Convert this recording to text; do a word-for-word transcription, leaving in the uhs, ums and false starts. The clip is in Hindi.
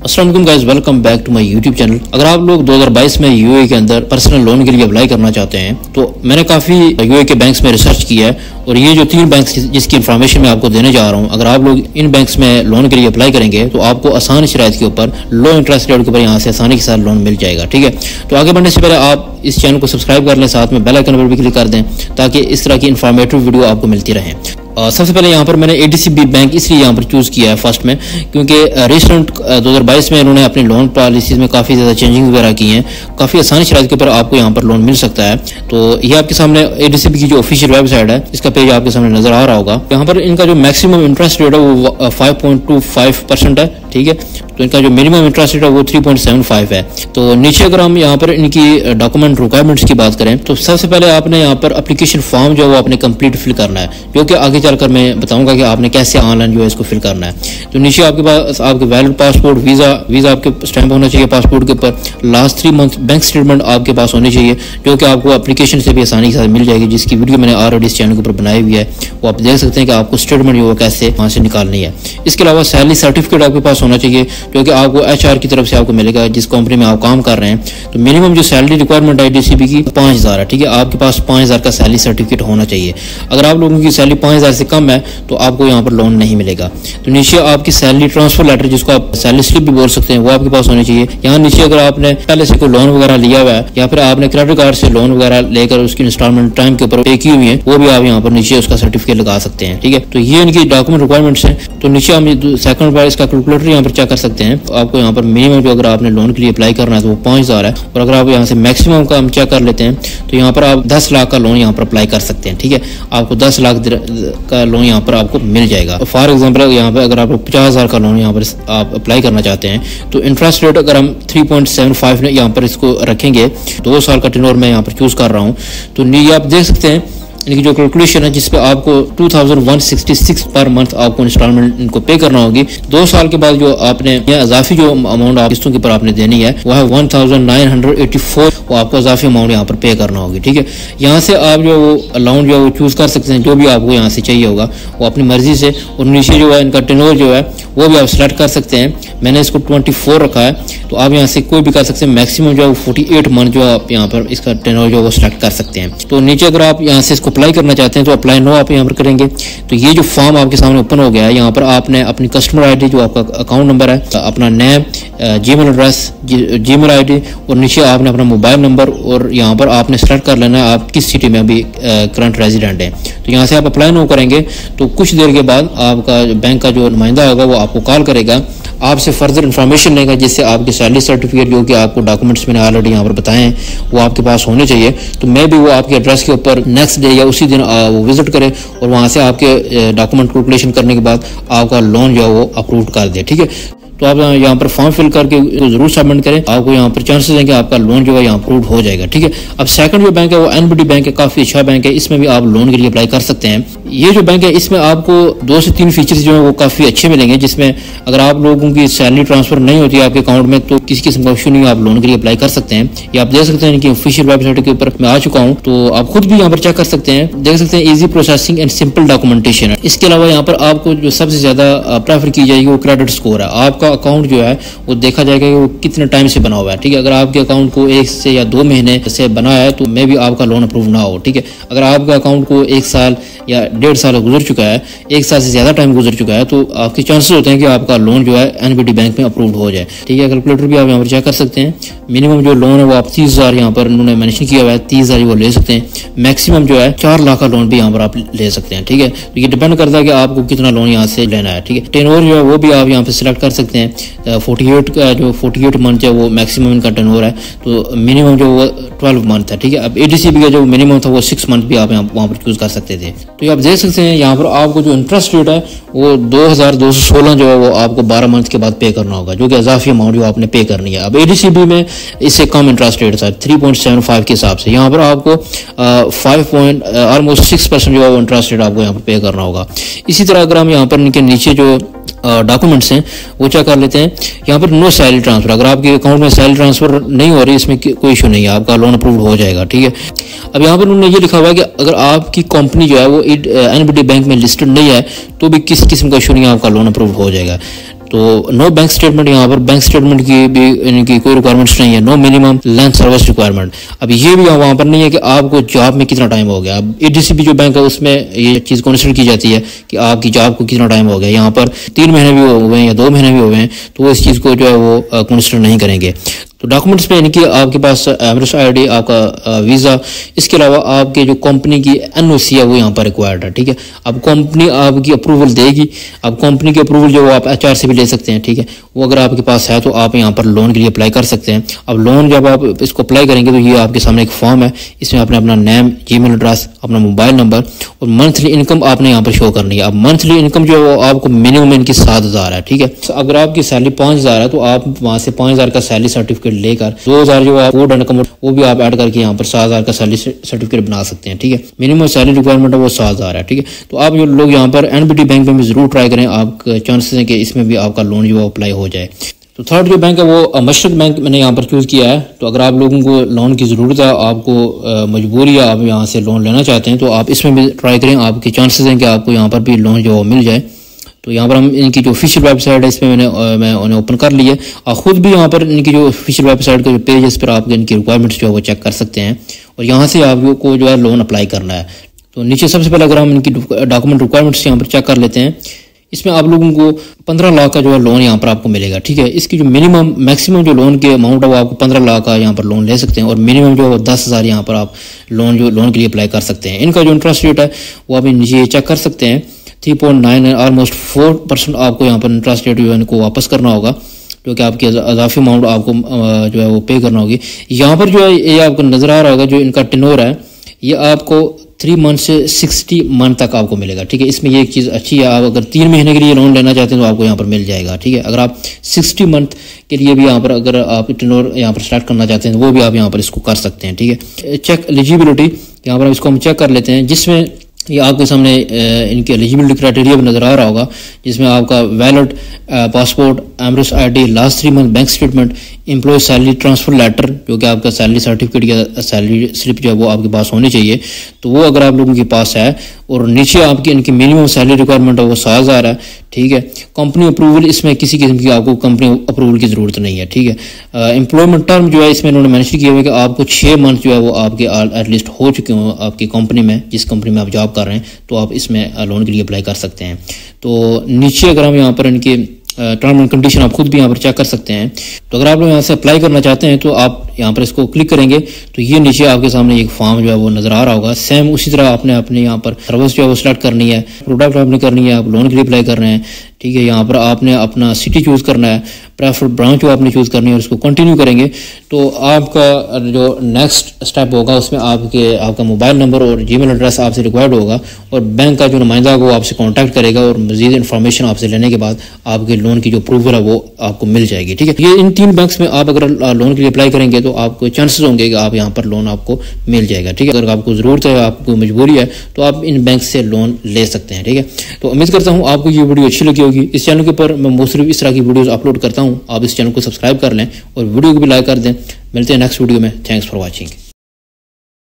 अस्सलाम वालेकुम guys, welcome back to my YouTube channel. अगर आप लोग दो हज़ार बाईस में यूएई के अंदर पर्सनल लोन के लिए अप्लाई करना चाहते हैं तो मैंने काफ़ी यूएई के बैंक्स में रिसर्च किया है और ये जो तीन बैंक्स जिसकी इन्फॉर्मेशन मैं आपको देने जा रहा हूँ, अगर आप लोग इन बैंक्स में लोन के लिए अप्लाई करेंगे तो आपको आसान शराइत के ऊपर लो इंटरेस्ट रेट के ऊपर यहाँ से आसानी के साथ लोन मिल जाएगा। ठीक है, तो आगे बढ़ने से पहले आप इस चैनल को सब्सक्राइब कर लें, साथ में बेल आइकन पर भी क्लिक कर दें ताकि इस तरह की इन्फॉर्मेटिव वीडियो आपको मिलती रहे। Uh, सबसे पहले यहाँ पर मैंने एडीसीबी बैंक इसलिए यहाँ पर चूज़ किया है फर्स्ट में, क्योंकि रिसेंट दो हज़ार बाईस में इन्होंने अपनी लोन पॉलिसीज में काफ़ी ज़्यादा चेंजिंग वगैरह की हैं, काफ़ी आसानी शराइत के ऊपर आपको यहाँ पर लोन मिल सकता है। तो ये आपके सामने एडीसीबी की जो ऑफिशियल वेबसाइट है इसका पेज आपके सामने नजर आ रहा होगा। यहाँ पर इनका जो मैक्सिमम इंटरेस्ट रेट है वो five point two five percent है। ठीक है, तो इनका जो मिनिमम इंटरेस्ट रेट है वो थ्री पॉइंट सेवन फाइव है। तो नीचे अगर हम यहाँ पर इनकी डॉक्यूमेंट रिक्वायरमेंट्स की बात करें तो सबसे पहले आपने यहाँ पर एप्लीकेशन फॉर्म जो है वो आपने कंप्लीट फिल करना है, जो कि आगे चलकर मैं बताऊंगा कि आपने कैसे ऑनलाइन जो है इसको फिल करना है। तो नीचे आपके पास आपके वैलिड पासपोर्ट, वीज़ा वीज़ा आपके स्टैम्प होना चाहिए पासपोर्ट के ऊपर, last three month bank statement आपके पास होनी चाहिए, जो कि आपको एप्लीकेशन से भी आसानी के साथ मिल जाएगी, जिसकी वीडियो मैंने ऑलरेडी इस चैनल के ऊपर बनाई हुई है। वो आप देख सकते हैं कि आपको स्टेटमेंट जो है कैसे वहाँ से निकालनी है। इसके अलावा सैलरी सर्टिफिकेट आपके पास होना चाहिए, जो कि आपको एचआर की तरफ से आपको मिलेगा जिस कंपनी में आप काम कर रहे हैं। तो मिनिमम जो सैलरी रिक्वायरमेंट है डीसीबी की पाँच हज़ार है। ठीक है, आपके पास पाँच हज़ार का सैलरी सर्टिफिकेट होना चाहिए। अगर आप लोगों की सैलरी पाँच हज़ार से कम है तो आपको यहाँ पर लोन नहीं मिलेगा। तो नीचे आपकी सैलरी ट्रांसफर लेटर, जिसको आप सैलरी स्लिप भी बोल सकते हैं, वो आपके पास होनी चाहिए। यहाँ नीचे अगर आपने पहले से कोई लोन वगैरह लिया हुआ है या फिर आपने क्रेडिट कार्ड से लोन वगैरह लेकर उसकी इंस्टॉलमेंट टाइम के ऊपर पे की हुई है, वो भी आप यहाँ पर नीचे उसका सर्टिफिकेट लगा सकते हैं। ठीक है, तो ये इनकी डॉक्यूमेंट रिक्वायरमेंट्स हैं। तो नीचे हम सेकंड बार इसका कैलकुलेटर यहाँ पर चेक कर सकते हैं। तो आपको यहाँ पर मिनिमम जो अगर आपने लोन के लिए अप्लाई करना है तो वो पाँच हज़ार है, और अगर आप यहाँ से मैक्सिमम का हम चेक कर लेते हैं तो यहाँ पर आप दस लाख का लोन यहाँ पर अप्लाई कर सकते हैं। ठीक है, आपको दस लाख का लोन यहाँ पर आपको मिल जाएगा। फॉर एग्जांपल यहाँ पे अगर आप पचास हज़ार का लोन यहाँ पर आप अप्लाई करना चाहते हैं तो इंटरेस्ट रेट अगर हम थ्री पॉइंट सेवन फाइव यहाँ पर इसको रखेंगे, दो साल का टेन्योर मैं यहाँ पर चूज़ कर रहा हूँ। तो ये आप देख सकते हैं इनकी जो कैलकुलेशन है जिसपे आपको two thousand one sixty six per month आपको इंस्टॉलमेंट इनको पे करना होगी। दो साल के बाद जो आपने इजाफी जो अमाउंट आप किस्तों के ऊपर आपने देनी है वो है one thousand nine hundred eighty four, वो आपको इजाफी अमाउंट यहाँ पर पे करना होगी। ठीक है, यहाँ से आप जो वो अलाउंट जो है वो चूज़ कर सकते हैं, जो भी आपको यहाँ से चाहिए होगा वो अपनी मर्जी से। और नीचे जो है इनका टेन्योर जो है वो भी आप सेलेक्ट कर सकते हैं। मैंने इसको ट्वेंटी फोर रखा है, तो आप यहाँ से कोई भी कर सकते हैं। मैक्सिमम जो है वो फोर्टी एट मंथ जो आप यहाँ पर इसका टेन्योर जो है वो सिलेक्ट कर सकते हैं। तो नीचे अगर आप यहाँ से इसको अप्लाई करना चाहते हैं तो अप्लाई नो आप यहाँ पर करेंगे। तो ये जो फॉर्म आपके सामने ओपन हो गया है, यहाँ पर आपने अपनी कस्टमर आईडी, जो आपका अकाउंट नंबर है, अपना name, Gmail address, Gmail ID, और नीचे आपने अपना मोबाइल नंबर, और यहाँ पर आपने सेलेक्ट कर लेना है आप किस सिटी में अभी करंट रेजिडेंट है। तो यहाँ से आप अप्लाई नो करेंगे तो कुछ देर के बाद आपका बैंक का जो नुमाइंदा होगा वो आपको कॉल करेगा, आपसे फर्दर इन्फॉर्मेशन लेगा, जिससे आपके सैलरी सर्टिफिकेट जो कि आपको डॉक्यूमेंट्स मैंने ऑलरेडी यहाँ पर बताए हैं वो आपके पास होने चाहिए। तो मैं भी वो आपके एड्रेस के ऊपर नेक्स्ट डे या उसी दिन वो विजिट करें और वहाँ से आपके डॉक्यूमेंट कैलकुलेशन करने के बाद आपका लोन जो है वो अप्रूव कर दे। ठीक है, तो आप यहाँ पर फॉर्म फिल करके जरूर सबमिट करें, आपको यहाँ पर चांसेस हैं कि आपका लोन जो है यहाँ अप्रूव हो जाएगा। ठीक है, अब सेकंड जो बैंक है वो एनबीडी बैंक है, काफी अच्छा बैंक है, इसमें भी आप लोन के लिए अप्लाई कर सकते हैं। ये जो बैंक है इसमें आपको दो से तीन फीचर्स जो है वो काफी अच्छे मिलेंगे, जिसमें अगर आप लोगों की सैलरी ट्रांसफर नहीं होती है आपके अकाउंट में तो किसी किस्म का इशू नहीं, आप लोन के लिए अप्लाई कर सकते हैं। ये आप देख सकते हैं इनकी ऑफिशियल वेबसाइट के ऊपर मैं आ चुका हूँ, तो आप खुद भी यहाँ पर चेक कर सकते हैं, देख सकते हैं easy processing and simple documentation है। इसके अलावा यहाँ पर आपको जो सबसे ज्यादा प्रेफर की जाएगी वो क्रेडिट स्कोर है। आपका अकाउंट जो है वो देखा जाएगा कि वो कितने टाइम से बना हुआ है। ठीक है, अगर आपके अकाउंट को एक से या दो महीने से बना है तो मे भी आपका लोन अप्रूव ना हो। ठीक है, अगर आपके अकाउंट को एक साल या डेढ़ साल गुजर चुका है, एक साल से ज्यादा टाइम गुजर चुका है, तो आपके चांसेस होते हैं कि आपका लोन जो है एनबीडी बैंक में अप्रूव हो जाए। ठीक है, कैलकुलेटर भी आप यहाँ पर चेक कर सकते हैं। मिनिमम जो लोन है वो आप तीस हजार यहाँ पर उन्होंने मेंशन किया हुआ है, तीस हजार वो ले सकते हैं। मैक्सिमम जो है चार लाख का लोन भी यहाँ पर आप ले सकते हैं। ठीक है, तो ये डिपेंड करता है कि आपको कितना लोन यहाँ से लेना है। ठीक है, टेन्योर जो है वो भी आप यहाँ पे सिलेक्ट कर सकते हैं। फोर्टी एट का जो फोर्टी एट मंथ है वो मैक्सिमम इनका टेन्योर है, तो मिनिमम जो वो ट्वेल्व मंथ है। ठीक है, अब एडीसीबी का जो मिनिमम था वो सिक्स मंथ भी आप यहाँ वहाँ पर चूज कर सकते थे। तो ये आप देख सकते हैं यहाँ पर आपको जो इंटरेस्ट रेट है वो दो हजार दो सौ सोलह जो है वो आपको बारह मंथ के बाद पे करना होगा, जो कि इजाफी अमाउंट जो आपने पे करनी है। अब एडीसीबी में इससे कम इंटरेस्ट रेट था थ्री पॉइंट सेवन फाइव के हिसाब से, यहाँ पर आपको five point almost six percent जो है वो इंटरेस्ट रेट आपको यहाँ पर पे करना होगा। इसी तरह अगर हम यहाँ पर इनके नीचे जो डॉक्यूमेंट्स हैं वो चेक कर लेते हैं। यहाँ पर नो सैलरी ट्रांसफर, अगर आपके अकाउंट में सैलरी ट्रांसफर नहीं हो रही इसमें कोई इशू नहीं है, आपका लोन अप्रूव हो जाएगा। ठीक है, अब यहाँ पर उन्होंने ये लिखा हुआ है कि अगर आपकी कंपनी जो है वो एनबीडी बैंक में लिस्टेड नहीं है तो भी किसी किस्म का इशू नहीं है, आपका लोन अप्रूव हो जाएगा। तो नो बैंक स्टेटमेंट, यहाँ पर बैंक स्टेटमेंट की भी इनकी कोई रिक्वायरमेंट्स नहीं है। No minimum length service requirement. अब ये भी वहाँ पर नहीं है कि आपको जॉब में कितना टाइम हो गया। अब एडीसीबी जो बैंक है उसमें ये चीज़ कंसिडर की जाती है कि आपकी जॉब को कितना टाइम हो गया। यहाँ पर तीन महीने भी हो गए या दो महीने भी हो गए हैं तो वो इस चीज़ को जो है वो कंसिडर नहीं करेंगे। तो डॉक्यूमेंट्स में इनकी आपके पास एमरेस्ट आईडी, आपका वीज़ा, इसके अलावा आपके जो कंपनी की एनओसी है वो यहाँ पर रिक्वायर्ड है। ठीक है, अब कंपनी आपकी अप्रूवल देगी। अब कंपनी की अप्रूवल जो आप एचआर से भी ले सकते हैं। ठीक है, वो अगर आपके पास है तो आप यहाँ पर लोन के लिए अप्लाई कर सकते हैं। अब लोन जब आप इसको अप्लाई करेंगे तो ये आपके सामने एक फॉर्म है, इसमें आपने अपना नेम, जीमेल एड्रेस, अपना मोबाइल नंबर और मंथली इनकम आपने यहाँ पर शो करनी है। अब मंथली इनकम जो है वो आपको मिनिमम इनकी सात हज़ार है। ठीक है, अगर आपकी सैलरी पाँच हज़ार है तो आप वहाँ से पाँच हज़ार का सैलरी सर्टिफिकेट लेकर दो हजार जो है फूड एंड अकोमोडेशन वो भी आप ऐड करके यहाँ पर सात हजार का सैलरी सर्टिफिकेट बना सकते हैं। ठीक है, मिनिमम सैलरी रिक्वायरमेंट है वो सात हजार है। ठीक है, तो आप जो लोग यहाँ पर एनबीटी बैंक में भी जरूर ट्राई करें, आपके चांसेस हैं कि इसमें भी आपका लोन जो है अप्लाई हो जाए। तो थर्ड जो बैंक है वो मशरक बैंक मैंने यहाँ पर चूज़ किया है। तो अगर आप लोगों को लोन की ज़रूरत है, आपको मजबूरी है, आप यहाँ से लोन लेना चाहते हैं तो आप इसमें भी ट्राई करें। आपके चांसेस हैं कि आपको यहाँ पर भी लोन जो मिल जाए। तो यहाँ पर हम इनकी जो ऑफिशियल वेबसाइट है इसमें मैंने मैं उन्हें ओपन कर लिया। आप खुद भी यहाँ पर इनकी जो ऑफिशियल वेबसाइट का जो पेज है इस पर आप इनकी रिक्वायरमेंट्स जो है वो चेक कर सकते हैं और यहाँ से आपको जो है लोन अप्लाई करना है। तो नीचे सबसे पहले अगर हम इनकी डॉक्यूमेंट रिक्वायरमेंट्स यहाँ पर चेक कर लेते हैं, इसमें आप लोगों को पंद्रह लाख का जो है लोन यहाँ पर आपको मिलेगा। ठीक है, इसकी जो मिनिमम मैक्सिमम जो लोन के अमाउंट है वो आपको पंद्रह लाख का यहाँ पर लोन ले सकते हैं और मिनिमम जो है दस हज़ार यहाँ पर आप लोन जो लोन के लिए अप्लाई कर सकते हैं। इनका जो इंटरेस्ट रेट है वो आप नीचे चेक कर सकते हैं, थ्री पॉइंट नाइन है, ऑलमोस्ट फोर परसेंट आपको यहाँ पर इंटरेस्ट रेट जो है इनको वापस करना होगा, जो कि आपकी अजाफी अमाउंट आपको जो है वो पे करना होगी। यहाँ पर जो है ये आपको नज़र आ रहा होगा जो इनका टेन्योर है ये आपको थ्री मंथ से सिक्सटी मंथ तक आपको मिलेगा। ठीक है, इसमें ये एक चीज़ अच्छी है, आप अगर तीन महीने के लिए लोन लेना चाहते हैं तो आपको यहाँ पर मिल जाएगा। ठीक है, अगर आप सिक्सटी मंथ के लिए भी यहाँ पर अगर आप टेन्योर यहाँ पर स्टार्ट करना चाहते हैं तो वो भी आप यहाँ पर इसको कर सकते हैं। ठीक है, चेक एलिजिबिलिटी, यहाँ पर इसको हम चेक कर लेते हैं, जिसमें ये आपके सामने इनके एलिजिबिलिटी क्राइटेरिया भी नज़र आ रहा होगा, जिसमें आपका valid passport, Emirates ID, last three month bank statement, employ salary transfer letter जो कि आपका सैलरी सर्टिफिकेट या सैलरी स्लिप जो है वो आपके पास होनी चाहिए, तो वो अगर आप लोगों के पास है। और नीचे आपकी इनकी मिनिमम सैलरी रिक्वायरमेंट है वो सात हज़ार है। ठीक है, कंपनी अप्रूवल, इसमें किसी किस्म की आपको कंपनी अप्रूवल की ज़रूरत नहीं है। ठीक है, एम्प्लॉयमेंट टर्म जो है इसमें उन्होंने मेंशन किया हुआ है कि आपको छः मंथ जो है वो आपके एटलीस्ट हो चुके हों आपकी कंपनी में, जिस कंपनी में आप जॉब कर रहे हैं, तो आप इसमें लोन के लिए अप्लाई कर सकते हैं। तो नीचे अगर हम यहाँ पर इनके टर्म एंड कंडीशन आप खुद भी यहाँ पर चेक कर सकते हैं। तो अगर आप लोग यहाँ से अप्लाई करना चाहते हैं तो आप यहाँ पर इसको क्लिक करेंगे तो ये नीचे आपके सामने एक फॉर्म जो है वो नज़र आ रहा होगा। सेम उसी तरह आपने अपने यहाँ पर सर्विस जो है वो सिलेक्ट करनी है, प्रोडक्ट आपने करनी है, आप लोन के लिए अप्लाई कर रहे हैं। ठीक है, यहाँ पर आपने अपना सिटी चूज़ करना है, प्रेफर्ड ब्रांच जो आपने चूज़ करनी है और उसको कंटिन्यू करेंगे तो आपका जो नेक्स्ट स्टेप होगा उसमें आपके आपका मोबाइल नंबर और जीमेल एड्रेस आपसे रिक्वायर्ड होगा और बैंक का जो नुमाइंदा होगा वो आपसे कांटेक्ट करेगा और मज़ीद इन्फॉर्मेशन आपसे लेने के बाद आपके लोन की जो अप्रूवल है वो आपको मिल जाएगी। ठीक है, ये इन तीन बैंक्स में आप अगर लोन के लिए अप्लाई करेंगे तो आपको चांसेस होंगे कि आप यहाँ पर लोन आपको मिल जाएगा। ठीक है, अगर आपको ज़रूरत है, आपको मजबूरी है तो आप इन बैंक से लोन ले सकते हैं। ठीक है, तो उम्मीद करता हूँ आपको ये वीडियो अच्छी लगी होगी। इस चैनल के ऊपर मैं मुख्तलिफ इस तरह की वीडियोस अपलोड करता हूँ, आप इस चैनल को सब्सक्राइब कर लें और वीडियो को भी लाइक कर दें। मिलते हैं नेक्स्ट वीडियो में। Thanks for watching.